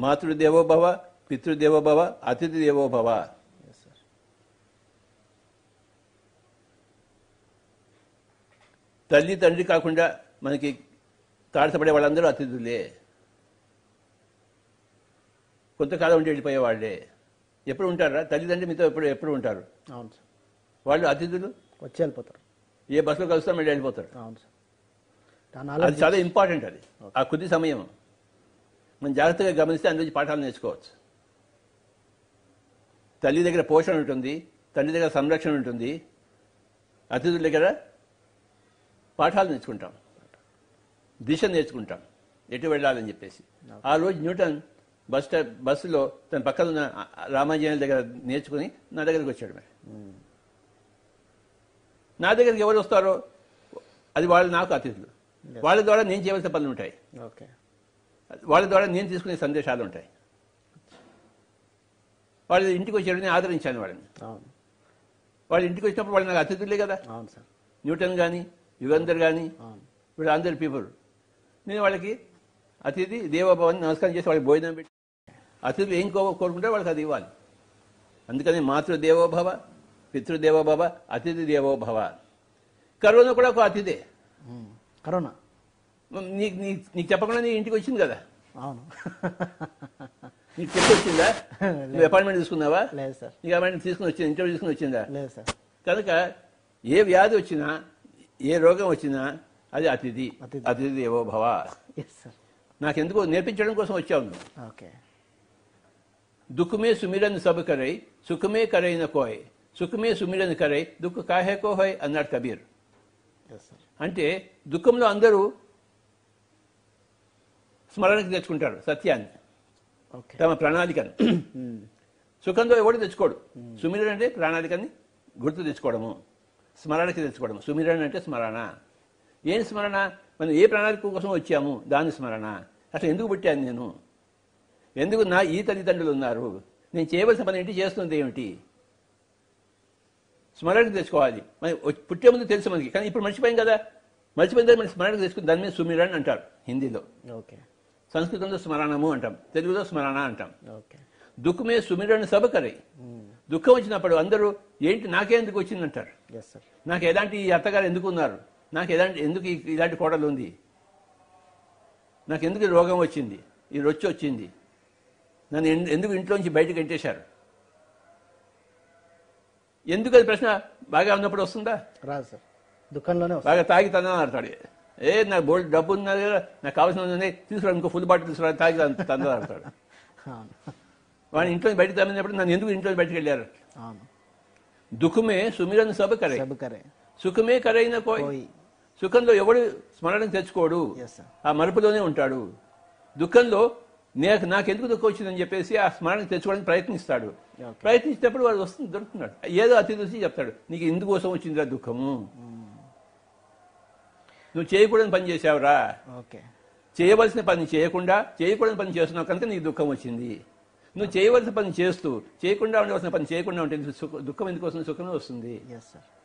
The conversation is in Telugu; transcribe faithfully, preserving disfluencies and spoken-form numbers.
మాతృదేవో భవ, పితృదేవో భవ, అతిథి దేవో భవ. తల్లి తండ్రి కాకుండా మనకి తాడసపడే వాళ్ళందరూ అతిథులే. కొంతకాలం ఉండి వెళ్ళిపోయేవాళ్లే. ఎప్పుడు ఉంటారా? తల్లిదండ్రి మీతో ఎప్పుడు ఎప్పుడు ఉంటారు. అవును సార్. వాళ్ళు అతిథులు వచ్చి వెళ్ళిపోతారు. ఏ బస్సులో కలుస్తాం మళ్ళీ వెళ్ళిపోతారు. అవును సార్. అది చాలా ఇంపార్టెంట్. అది ఆ కొద్ది సమయం మనం జాగ్రత్తగా గమనిస్తే అందులో పాఠాలు నేర్చుకోవచ్చు. తల్లి దగ్గర పోషణ ఉంటుంది, తల్లి దగ్గర సంరక్షణ ఉంటుంది, అతిథుల దగ్గర పాఠాలు నేర్చుకుంటాం, దిశ నేర్చుకుంటాం, ఎటు వెళ్ళాలని చెప్పేసి. ఆ రోజు న్యూటన్ బస్ స్టాప్ బస్సులో తన పక్కన ఉన్న రామాజీల దగ్గర నేర్చుకుని నా దగ్గరికి వచ్చాడు. మరి నా దగ్గరికి ఎవరు వస్తారో అది వాళ్ళు నాకు అతిథులు. వాళ్ళ ద్వారా నేను చేయవలసిన పనులు ఉంటాయి, ఓకే, వాళ్ళ ద్వారా నేను తీసుకునే సందేశాలు ఉంటాయి. వాళ్ళ ఇంటికి వచ్చేటప్పుడు నేను ఆదరించాను వాళ్ళని. వాళ్ళ ఇంటికి వచ్చినప్పుడు వాళ్ళు నాకు అతిథులే కదా. అవును సార్. న్యూటన్ కానీ, యుగంధర్ కానీ, వీళ్ళు అందరి పీపుల్. నేను వాళ్ళకి అతిథి దేవోభవని నమస్కారం చేసి వాళ్ళకి భోజనం పెట్టి, అతిథులు ఏం కో కోరుకుంటారో వాళ్ళకి అది ఇవ్వాలి. అందుకని మాతృదేవోభవ, పితృదేవోభవ, అతిథి దేవోభవ. కరోనా కూడా ఒక అతిథే. కరోనా నీకు నీకు చెప్పకుండా నీ ఇంటికి వచ్చింది కదా. అవును. నీకు చెప్పి వచ్చిందా? నువ్వు అపాయింట్మెంట్ తీసుకున్నావా? లేదు సార్. నీకు అపాయింట్మెంట్ తీసుకుని వచ్చిందా? ఇంటర్వ్యూ తీసుకుని వచ్చిందా? లేదు సార్. కనుక ఏ వ్యాధి వచ్చినా, ఏ రోగం వచ్చినా అది అతిథి, అతిథి దేవోభవ. నాకెందుకు నేర్పించడం కోసం వచ్చావు నువ్వు. ఓకే. దుఃఖమే సుమిరన్ సబ్ కరై, సుఖమే కరైన కోయ్, సుఖమే సుమిరన్ కరై, దుఃఖ కాహే కోహయ్ అన్నాడు కబీర్. అంటే దుఃఖంలో అందరూ స్మరణకు తెచ్చుకుంటారు సత్యాన్ని, తమ ప్రణాళికను. సుఖంలో ఎవడు తెచ్చుకోడు. సుమిరన్ అంటే ప్రణాళికని గుర్తు తెచ్చుకోవడము, స్మరణకి తెచ్చుకోవడం. సుమిరన్ అంటే స్మరణ. ఏం స్మరణ? మనం ఏ ప్రణాళిక కోసం వచ్చాము దాని స్మరణ. అసలు ఎందుకు పుట్టాను నేను, ఎందుకు నా ఈ తల్లిదండ్రులు ఉన్నారు, నేను చేయవలసిన పని ఏంటి, చేస్తుంది ఏమిటి, స్మరణకు తెచ్చుకోవాలి. మరి పుట్టే ముందు తెలుసు మనకి, కానీ ఇప్పుడు మర్చిపోయాం కదా. మర్చిపోయిన తర్వాత మన స్మరణకు తెచ్చుకుని దాని మీద సుమిరన్ అంటారు హిందీలో. ఓకే. సంస్కృతంలో స్మరణము అంటాం, తెలుగులో స్మరణ అంటాం. ఓకే. దుఃఖమే సుమిరన్ సబ్ కరై. దుఃఖం వచ్చినప్పుడు అందరూ ఏంటి నాకే ఎందుకు వచ్చిందంటారు. నాకు ఎలాంటి అత్తగారు ఎందుకు ఉన్నారు, నాకు ఎలాంటి ఎందుకు ఇలాంటి కోడలు ఉంది, నాకు ఎందుకు రోగం వచ్చింది, ఈ రొచ్చి వచ్చింది, నన్ను ఎందుకు ఇంట్లోంచి బయటకు ఎంటేశారు, ఎందుకు? అది ప్రశ్న బాగా ఉన్నప్పుడు వస్తుందా? రాదు సార్. దుఃఖంలోనే బాగా తాగి తందని ఆడతాడు. ఏ నాకు బోల్డ్ డబ్బు ఉన్నది కదా, నాకు కావాల్సిన ఉంది, తీసుకురా, ఇంకో ఫుల్ బాటిల్ తీసుకురా, తాగి తందని ఆడతాడు. వాడిని ఇంట్లో బయటకు తమ్మినప్పుడు నన్ను ఎందుకు ఇంట్లో బయటకు వెళ్ళారు. దుఃఖమే సుమిరన్ సబ్ కరే, సుఖమే కరైన కోయ్. సుఖంలో ఎవడు స్మరణకు తెచ్చుకోడు, ఆ మరుపులోనే ఉంటాడు. దుఃఖంలో నాకు నాకెందుకు దుఃఖం వచ్చిందని చెప్పేసి ఆ స్మరణకు తెచ్చుకోవడానికి ప్రయత్నిస్తాడు. ప్రయత్నించినప్పుడు వాడు వస్తుంది, దొరుకుతున్నాడు. ఏదో అతి చూసి చెప్తాడు, నీకు ఎందుకోసం వచ్చిందిరా దుఃఖము, నువ్వు చేయకూడని పని చేసావురా, చేయవలసిన పని చేయకుండా చేయకూడని పని చేస్తున్నావు కనుక నీకు దుఃఖం వచ్చింది. నువ్వు చేయవలసిన పని చేస్తూ చేయకుండా ఉండవలసిన పని చేయకుండా ఉంటే దుఃఖం ఎందుకు వస్తుంది, సుఖమే వస్తుంది.